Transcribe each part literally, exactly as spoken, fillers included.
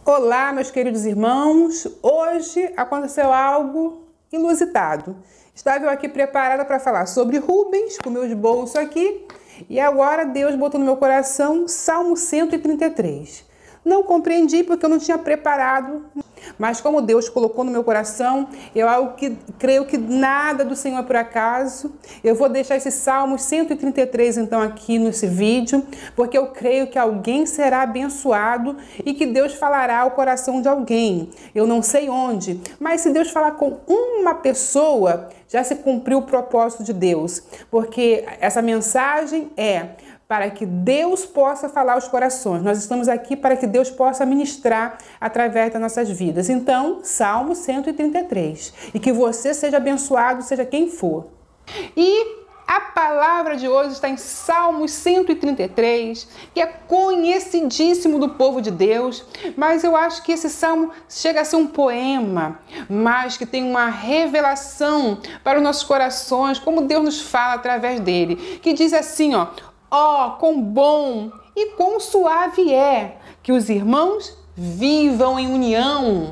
Olá, meus queridos irmãos. Hoje aconteceu algo inusitado. Estava eu aqui preparada para falar sobre Rubens, com meus bolsos aqui, e agora Deus botou no meu coração Salmo cento e trinta e três. Não compreendi porque eu não tinha preparado, mas como Deus colocou no meu coração, eu algo que creio que nada do Senhor é por acaso. Eu vou deixar esse Salmo cento e trinta e três então aqui nesse vídeo, porque eu creio que alguém será abençoado e que Deus falará ao coração de alguém. Eu não sei onde, mas se Deus falar com uma pessoa, já se cumpriu o propósito de Deus, porque essa mensagem é para que Deus possa falar aos corações. Nós estamos aqui para que Deus possa ministrar através das nossas vidas. Então, Salmo cento e trinta e três. E que você seja abençoado, seja quem for. E a palavra de hoje está em Salmo cento e trinta e três, que é conhecidíssimo do povo de Deus, mas eu acho que esse salmo chega a ser um poema, mas que tem uma revelação para os nossos corações, como Deus nos fala através dele, que diz assim, ó: ó, oh, quão bom e quão suave é que os irmãos vivam em união.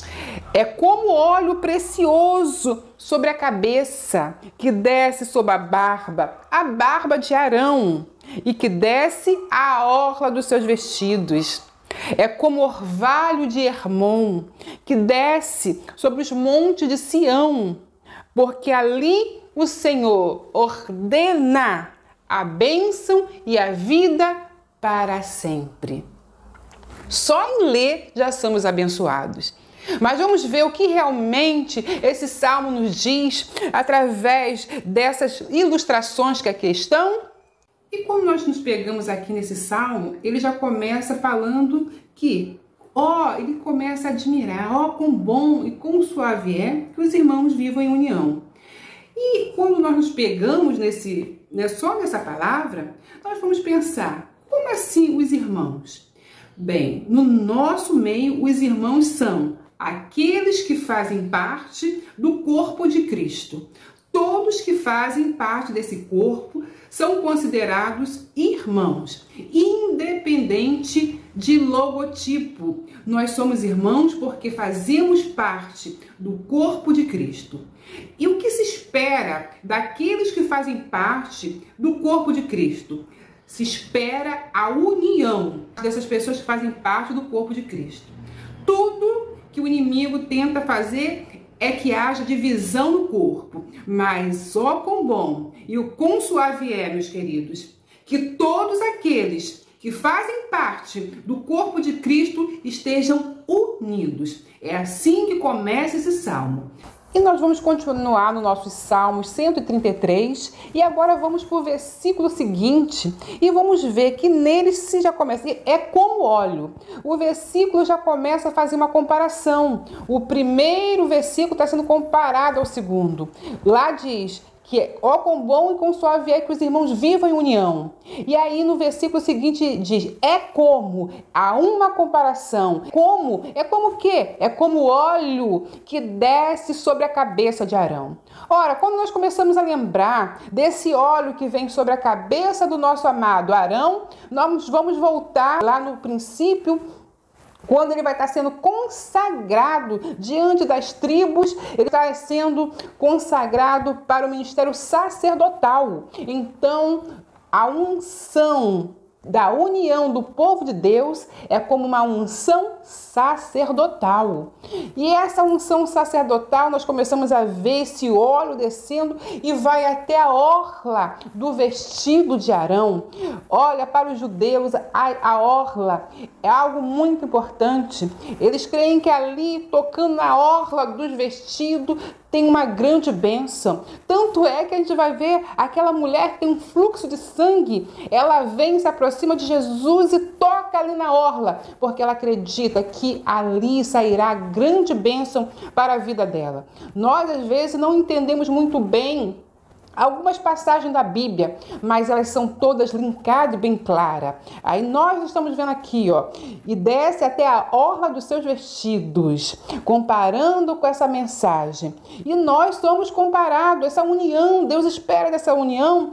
É como óleo precioso sobre a cabeça, que desce sobre a barba, a barba de Arão, e que desce à orla dos seus vestidos. É como orvalho de Hermon, que desce sobre os montes de Sião, porque ali o Senhor ordena a bênção e a vida para sempre. Só em ler já somos abençoados. Mas vamos ver o que realmente esse salmo nos diz através dessas ilustrações que aqui estão. E quando nós nos pegamos aqui nesse salmo, ele já começa falando que, ó, ele começa a admirar, ó, quão bom e quão suave é que os irmãos vivam em união. E quando nós nos pegamos nesse, né, só nessa palavra, nós vamos pensar, como assim os irmãos? Bem, no nosso meio, os irmãos são aqueles que fazem parte do corpo de Cristo. Todos que fazem parte desse corpo são considerados irmãos, independente de logotipo. Nós somos irmãos porque fazemos parte do corpo de Cristo. E o que se espera daqueles que fazem parte do corpo de Cristo? Se espera a união dessas pessoas que fazem parte do corpo de Cristo. Tudo que o inimigo tenta fazer é que haja divisão no corpo, mas ó quão bom e o quão suave é, meus queridos, que todos aqueles que fazem parte do corpo de Cristo estejam unidos. É assim que começa esse salmo. E nós vamos continuar no nosso Salmo cento e trinta e três e agora vamos para o versículo seguinte e vamos ver que nele se já começa, é como óleo. O versículo já começa a fazer uma comparação. O primeiro versículo está sendo comparado ao segundo. Lá diz que ó quão bom e quão suave é que os irmãos vivam em união. E aí no versículo seguinte diz, é como, há uma comparação. Como? É como o quê? É como óleo que desce sobre a cabeça de Arão. Ora, quando nós começamos a lembrar desse óleo que vem sobre a cabeça do nosso amado Arão, nós vamos voltar lá no princípio, quando ele vai estar sendo consagrado diante das tribos, ele está sendo consagrado para o ministério sacerdotal. Então, a unção da união do povo de Deus é como uma unção sacerdotal. E essa unção sacerdotal, nós começamos a ver esse óleo descendo e vai até a orla do vestido de Arão. Olha, para os judeus, a, a orla é algo muito importante. Eles creem que ali, tocando na orla dos vestidos, tem uma grande bênção. Tanto é que a gente vai ver aquela mulher que tem um fluxo de sangue. Ela vem, se aproxima de Jesus e toca ali na orla, porque ela acredita que ali sairá grande bênção para a vida dela. Nós, às vezes, não entendemos muito bem algumas passagens da Bíblia, mas elas são todas linkadas e bem claras. Aí nós estamos vendo aqui, ó, e desce até a orla dos seus vestidos, comparando com essa mensagem. E nós somos comparados, essa união, Deus espera dessa união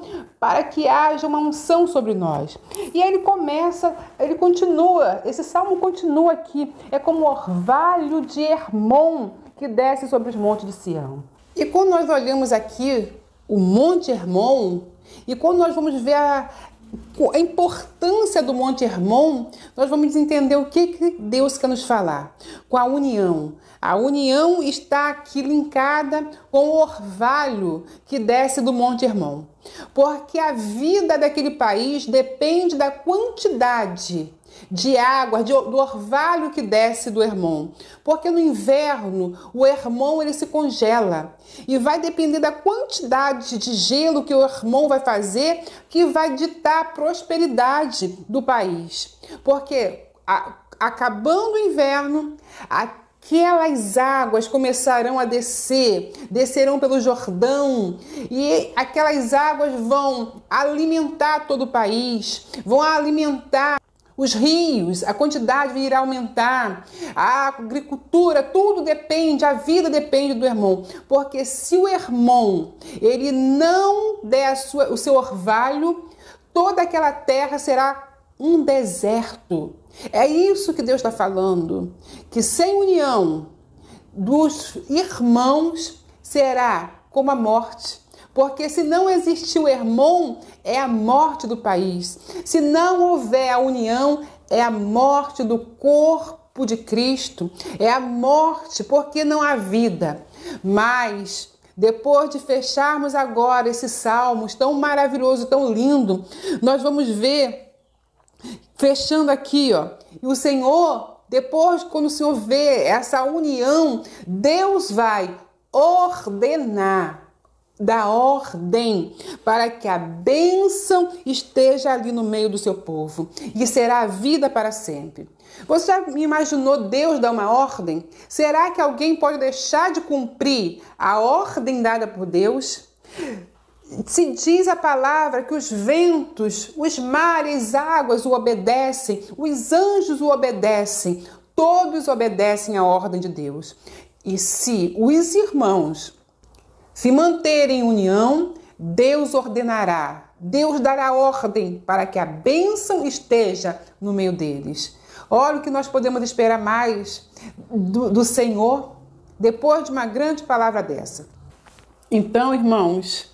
para que haja uma unção sobre nós. E aí ele começa, ele continua, esse salmo continua aqui, é como o orvalho de Hermon que desce sobre os montes de Sião. E quando nós olhamos aqui o Monte Hermon, e quando nós vamos ver a, a importância do Monte Hermon, nós vamos entender o que, que Deus quer nos falar com a união. A união está aqui linkada com o orvalho que desce do Monte Hermon, porque a vida daquele país depende da quantidade de água, de, do orvalho que desce do Hermon, porque no inverno o Hermon ele se congela e vai depender da quantidade de gelo que o Hermon vai fazer que vai ditar a prosperidade do país, porque a, acabando o inverno, a aquelas águas começarão a descer, descerão pelo Jordão, e aquelas águas vão alimentar todo o país, vão alimentar os rios, a quantidade irá aumentar, a agricultura, tudo depende, a vida depende do Hermon, porque se o Hermon ele não der a sua, o seu orvalho, toda aquela terra será um deserto. É isso que Deus está falando, que sem união dos irmãos será como a morte, porque se não existir o Hermon, é a morte do país. Se não houver a união, é a morte do corpo de Cristo, é a morte, porque não há vida. Mas depois de fecharmos agora esse salmo tão maravilhoso, tão lindo, nós vamos ver fechando aqui, ó, e o Senhor, depois quando o Senhor vê essa união, Deus vai ordenar, dar ordem para que a bênção esteja ali no meio do seu povo e será a vida para sempre. Você já imaginou Deus dar uma ordem? Será que alguém pode deixar de cumprir a ordem dada por Deus? Se diz a palavra que os ventos, os mares, as águas o obedecem, os anjos o obedecem, todos obedecem à ordem de Deus. E se os irmãos se manterem em união, Deus ordenará, Deus dará ordem para que a bênção esteja no meio deles. Olha o que nós podemos esperar mais do, do Senhor depois de uma grande palavra dessa. Então, irmãos,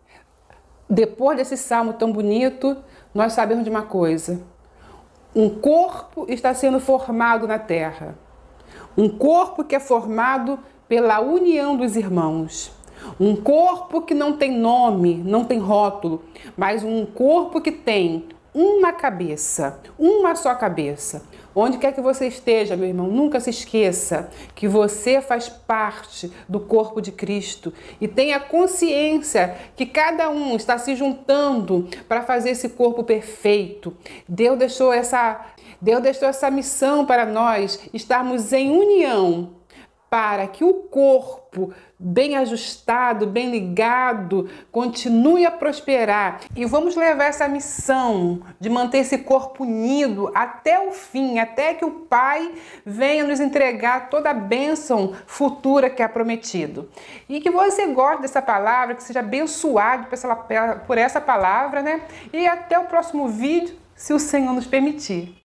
depois desse salmo tão bonito, nós sabemos de uma coisa: um corpo está sendo formado na terra, um corpo que é formado pela união dos irmãos, um corpo que não tem nome, não tem rótulo, mas um corpo que tem uma cabeça, uma só cabeça. Onde quer que você esteja, meu irmão, nunca se esqueça que você faz parte do corpo de Cristo e tenha consciência que cada um está se juntando para fazer esse corpo perfeito. Deus deixou essa, Deus deixou essa missão para nós estarmos em união, para que o corpo bem ajustado, bem ligado, continue a prosperar. E vamos levar essa missão de manter esse corpo unido até o fim, até que o Pai venha nos entregar toda a bênção futura que é prometido. E que você goste dessa palavra, que seja abençoado por essa palavra, né? E até o próximo vídeo, se o Senhor nos permitir.